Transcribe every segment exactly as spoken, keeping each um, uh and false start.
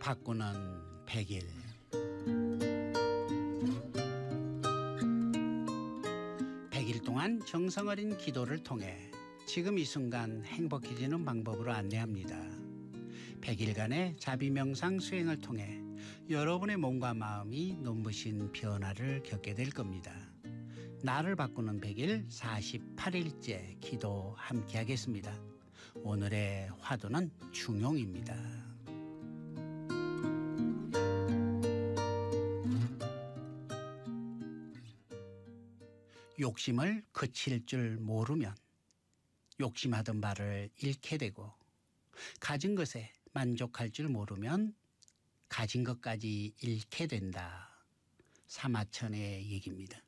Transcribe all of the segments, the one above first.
바꾸는 백 일. 백 일 동안 정성 어린 기도를 통해 지금 이 순간 행복해지는 방법으로 안내합니다. 백 일간의 자비명상 수행을 통해 여러분의 몸과 마음이 눈부신 변화를 겪게 될 겁니다. 나를 바꾸는 백 일 사십팔 일째 기도 함께 하겠습니다. 오늘의 화두는 중용입니다. 욕심을 그칠 줄 모르면 욕심하던 바를 잃게 되고, 가진 것에 만족할 줄 모르면 가진 것까지 잃게 된다. 사마천의 얘기입니다.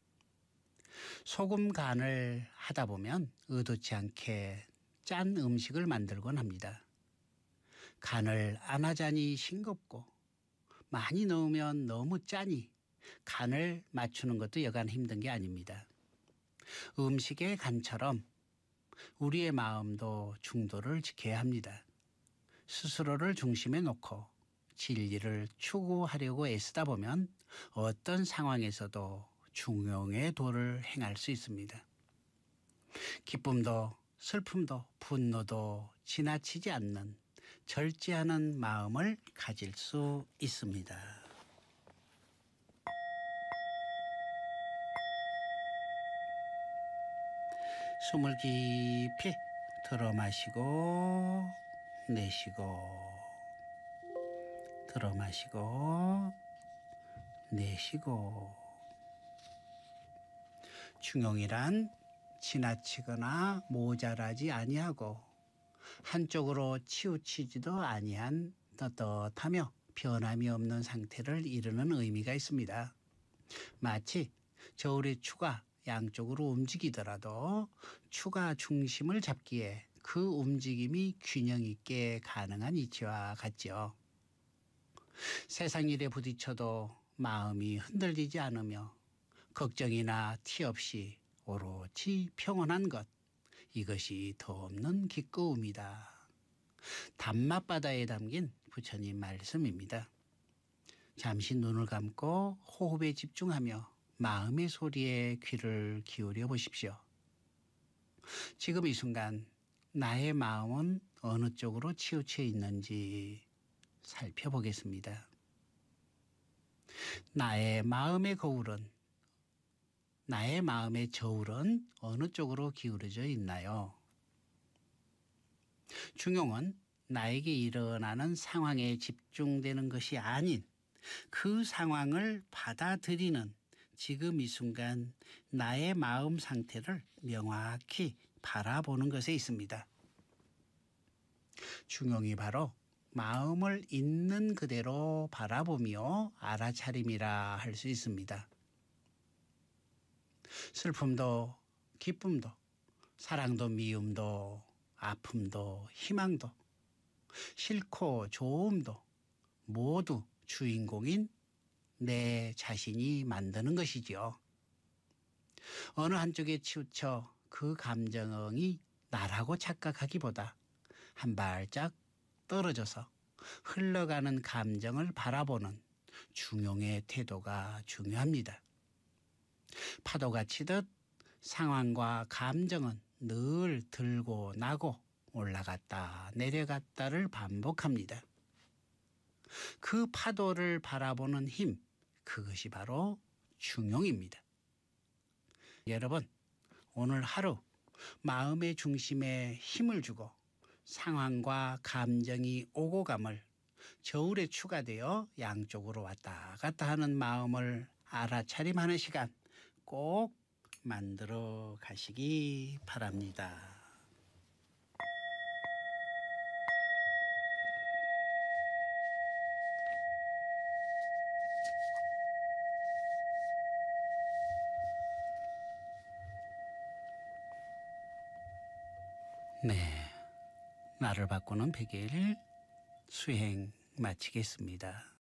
소금 간을 하다 보면 의도치 않게 짠 음식을 만들곤 합니다. 간을 안 하자니 싱겁고, 많이 넣으면 너무 짜니 간을 맞추는 것도 여간 힘든 게 아닙니다. 음식의 간처럼 우리의 마음도 중도를 지켜야 합니다. 스스로를 중심에 놓고 진리를 추구하려고 애쓰다 보면 어떤 상황에서도 중용의 도를 행할 수 있습니다. 기쁨도 슬픔도 분노도 지나치지 않는 절제하는 마음을 가질 수 있습니다. 숨을 깊이 들어 마시고 내쉬고, 들어 마시고 내쉬고. 중용이란 지나치거나 모자라지 아니하고 한쪽으로 치우치지도 아니한 떳떳하며 변함이 없는 상태를 이루는 의미가 있습니다. 마치 저울의 추가 양쪽으로 움직이더라도 추가 중심을 잡기에 그 움직임이 균형 있게 가능한 이치와 같죠. 세상 일에 부딪혀도 마음이 흔들리지 않으며 걱정이나 티 없이 오롯이 평온한 것, 이것이 더 없는 기꺼움이다. 담맛바다에 담긴 부처님 말씀입니다. 잠시 눈을 감고 호흡에 집중하며 마음의 소리에 귀를 기울여 보십시오. 지금 이 순간 나의 마음은 어느 쪽으로 치우쳐 있는지 살펴보겠습니다. 나의 마음의 거울은, 나의 마음의 저울은 어느 쪽으로 기울어져 있나요? 중용은 나에게 일어나는 상황에 집중되는 것이 아닌 그 상황을 받아들이는 지금 이 순간 나의 마음 상태를 명확히 바라보는 것에 있습니다. 중용이 바로 마음을 있는 그대로 바라보며 알아차림이라 할 수 있습니다. 슬픔도 기쁨도 사랑도 미움도 아픔도 희망도 싫고 좋음도 모두 주인공인 내 자신이 만드는 것이지요. 어느 한쪽에 치우쳐 그 감정이 나라고 착각하기보다 한 발짝 떨어져서 흘러가는 감정을 바라보는 중용의 태도가 중요합니다. 파도가 치듯 상황과 감정은 늘 들고 나고 올라갔다 내려갔다를 반복합니다. 그 파도를 바라보는 힘, 그것이 바로 중용입니다. 여러분, 오늘 하루 마음의 중심에 힘을 주고 상황과 감정이 오고 감을 저울에 추가되어 양쪽으로 왔다 갔다 하는 마음을 알아차림하는 시간 꼭 만들어 가시기 바랍니다. 네, 나를 바꾸는 백 일 수행 마치겠습니다.